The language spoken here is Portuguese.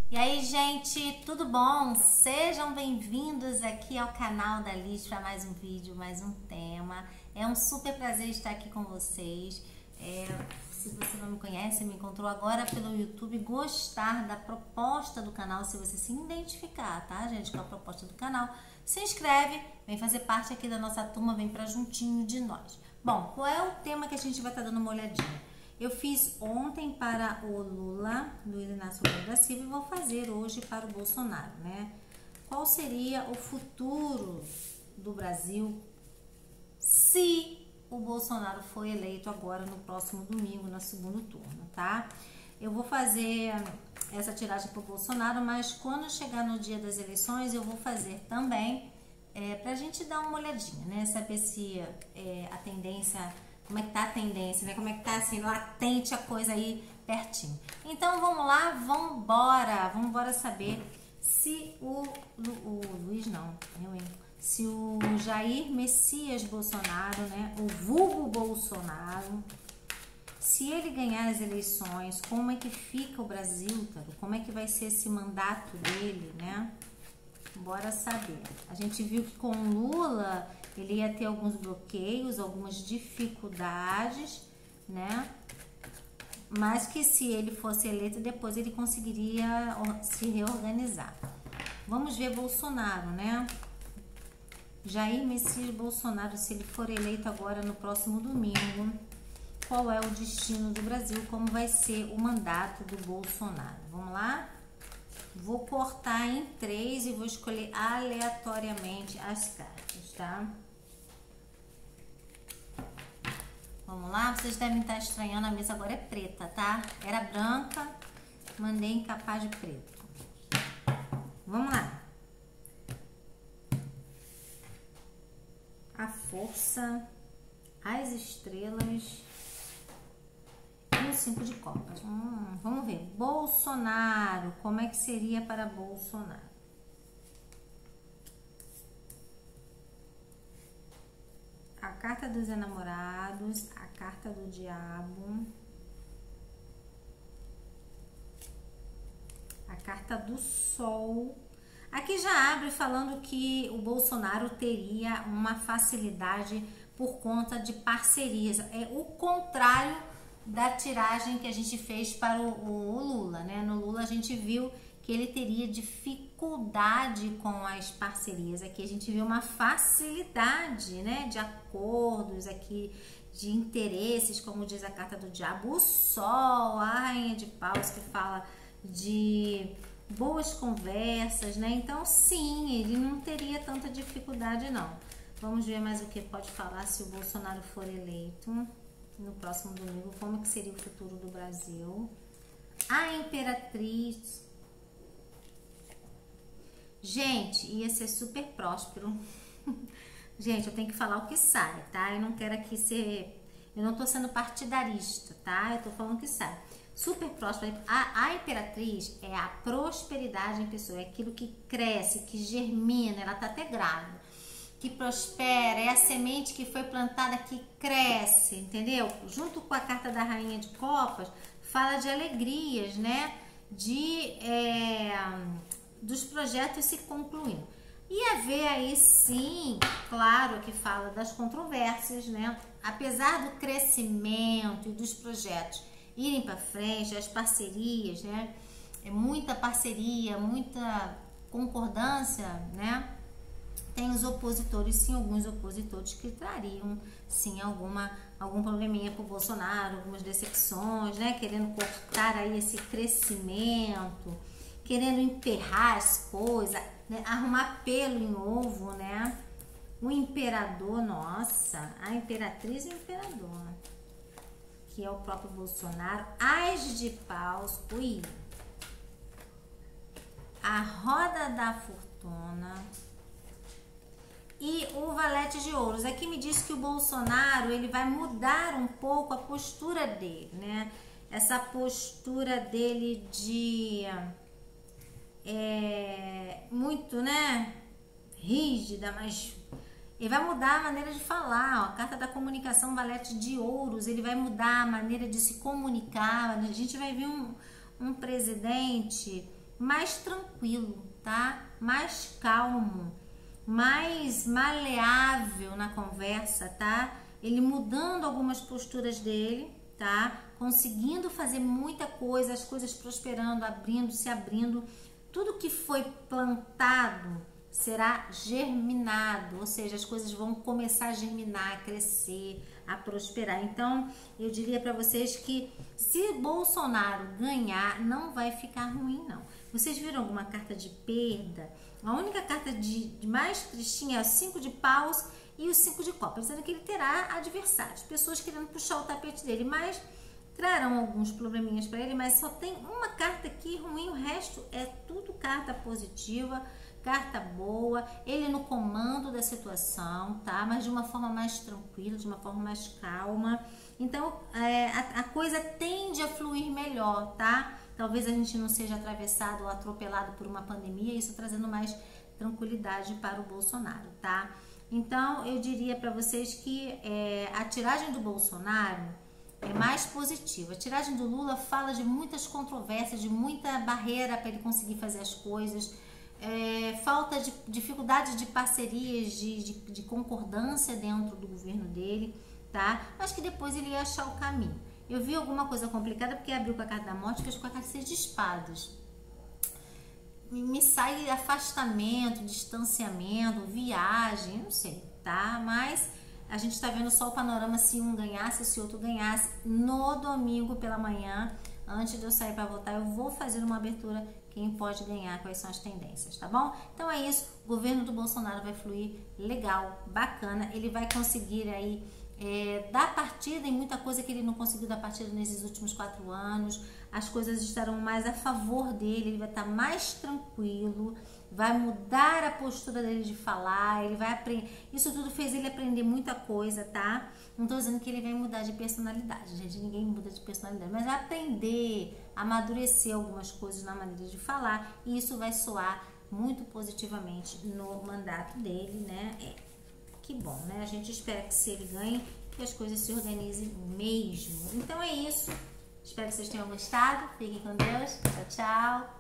E aí, gente, tudo bom? Sejam bem-vindos aqui ao canal da Liz para mais um vídeo, mais um tema. É um super prazer estar aqui com vocês. Se você não me conhece, me encontrou agora pelo YouTube, gostar da proposta do canal, se você se identificar, tá, gente, com a proposta do canal, se inscreve, vem fazer parte aqui da nossa turma, vem para juntinho de nós. Bom, qual é o tema que a gente vai estar dando uma olhadinha? Eu fiz ontem para o Lula, Luiz Inácio Lula da Silva, e vou fazer hoje para o Bolsonaro, né? Qual seria o futuro do Brasil se o Bolsonaro for eleito agora no próximo domingo, no segundo turno, tá? Eu vou fazer essa tiragem para o Bolsonaro, mas quando chegar no dia das eleições, eu vou fazer também pra gente dar uma olhadinha, né? Saber se a tendência... Como é que tá a tendência, né? Como é que tá assim, latente a coisa aí pertinho. Então vamos lá, vamos embora saber se se o Jair Messias Bolsonaro, né? O vulgo Bolsonaro, se ele ganhar as eleições, como é que fica o Brasil, cara? Como é que vai ser esse mandato dele, né? Bora saber. A gente viu que com o Lula ele ia ter alguns bloqueios, algumas dificuldades, né? Mas que se ele fosse eleito, depois ele conseguiria se reorganizar. Vamos ver Bolsonaro, né? Jair Messias Bolsonaro, se ele for eleito agora no próximo domingo, qual é o destino do Brasil? Como vai ser o mandato do Bolsonaro? Vamos lá? Vou cortar em 3 e vou escolher aleatoriamente as cartas, tá? Vamos lá? Vocês devem estar estranhando, a mesa agora é preta, tá? Era branca, mandei encapar de preto. Vamos lá. A força, as estrelas e o 5 de copas. Vamos ver. Bolsonaro, como é que seria para Bolsonaro? A carta dos enamorados, a carta do diabo, a carta do sol. Aqui já abre falando que o Bolsonaro teria uma facilidade por conta de parcerias. É o contrário da tiragem que a gente fez para o Lula, né? No Lula a gente viu que ele teria dificuldade com as parcerias. Aqui a gente viu uma facilidade, né, de acordos aqui, de interesses, como diz a carta do diabo, o sol, a rainha de paus, que fala de boas conversas, né? Então sim, ele não teria tanta dificuldade não. Vamos ver mais o que pode falar se o Bolsonaro for eleito no próximo domingo, como que seria o futuro do Brasil. A Imperatriz, gente, ia ser super próspero. Gente, eu tenho que falar o que sai, tá? Eu não quero aqui ser... Eu não tô sendo partidarista, tá? Eu tô falando o que sai. Super próspero. A Imperatriz é a prosperidade em pessoa. É aquilo que cresce, que germina. Ela tá até grávida. Que prospera. É a semente que foi plantada que cresce, entendeu? Junto com a carta da Rainha de Copas, fala de alegrias, né? Dos projetos se concluindo. E haver aí sim, claro que fala das controvérsias, né? Apesar do crescimento e dos projetos irem para frente, as parcerias, né? É muita parceria, muita concordância, né? Tem os opositores, sim, alguns opositores que trariam, sim, algum probleminha pro Bolsonaro, algumas decepções, né? Querendo cortar aí esse crescimento, querendo emperrar as coisas, né? Arrumar pelo em ovo, né? O imperador, nossa, a imperatriz e o imperador, que é o próprio Bolsonaro. As de paus, ui. A roda da fortuna e o valete de ouros. Aqui me diz que o Bolsonaro, ele vai mudar um pouco a postura dele, né? Essa postura dele de muito, né, rígida, mas ele vai mudar a maneira de falar, ó. A carta da comunicação, valete de ouros, ele vai mudar a maneira de se comunicar. A gente vai ver um presidente mais tranquilo, tá? Mais calmo, mais maleável na conversa, tá? Ele mudando algumas posturas dele, tá? Conseguindo fazer muita coisa, as coisas prosperando, abrindo, se abrindo. Tudo que foi plantado será germinado, ou seja, as coisas vão começar a germinar, a crescer, a prosperar. Então, eu diria para vocês que se Bolsonaro ganhar, não vai ficar ruim, não. Vocês viram alguma carta de perda? A única carta de mais tristinha é o 5 de paus e o 5 de copas, dizendo que ele terá adversários, pessoas querendo puxar o tapete dele, mas trarão alguns probleminhas para ele, mas só tem uma carta aqui ruim, o resto é tudo carta positiva, carta boa, ele no comando da situação, tá? Mas de uma forma mais tranquila, de uma forma mais calma. Então, a coisa tende a fluir melhor, tá? Talvez a gente não seja atravessado ou atropelado por uma pandemia, isso trazendo mais tranquilidade para o Bolsonaro, tá? Então, eu diria para vocês que a tiragem do Bolsonaro é mais positiva. A tiragem do Lula fala de muitas controvérsias, de muita barreira para ele conseguir fazer as coisas, falta de dificuldade de parcerias, de concordância dentro do governo dele, tá? Mas que depois ele ia achar o caminho. Eu vi alguma coisa complicada porque abriu com a carta da morte, fez com a carta de espadas. Me sai afastamento, distanciamento, viagem, não sei, tá? Mas a gente tá vendo só o panorama se um ganhasse, se outro ganhasse. No domingo pela manhã, antes de eu sair para votar, eu vou fazer uma abertura quem pode ganhar, quais são as tendências, tá bom? Então é isso, o governo do Bolsonaro vai fluir legal, bacana, ele vai conseguir aí dar partida em muita coisa que ele não conseguiu dar partida nesses últimos 4 anos, as coisas estarão mais a favor dele, ele vai estar mais tranquilo, vai mudar a postura dele de falar, ele vai aprender, isso tudo fez ele aprender muita coisa, tá? Não tô dizendo que ele vai mudar de personalidade, gente, ninguém muda de personalidade, mas aprender, amadurecer algumas coisas na maneira de falar, e isso vai soar muito positivamente no mandato dele, né? Que bom, né? A gente espera que se ele ganhe, que as coisas se organizem mesmo. Então é isso. Espero que vocês tenham gostado. Fiquem com Deus. Tchau, tchau.